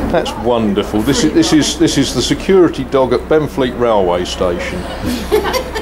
That's wonderful. This is the security dog at Benfleet Railway station.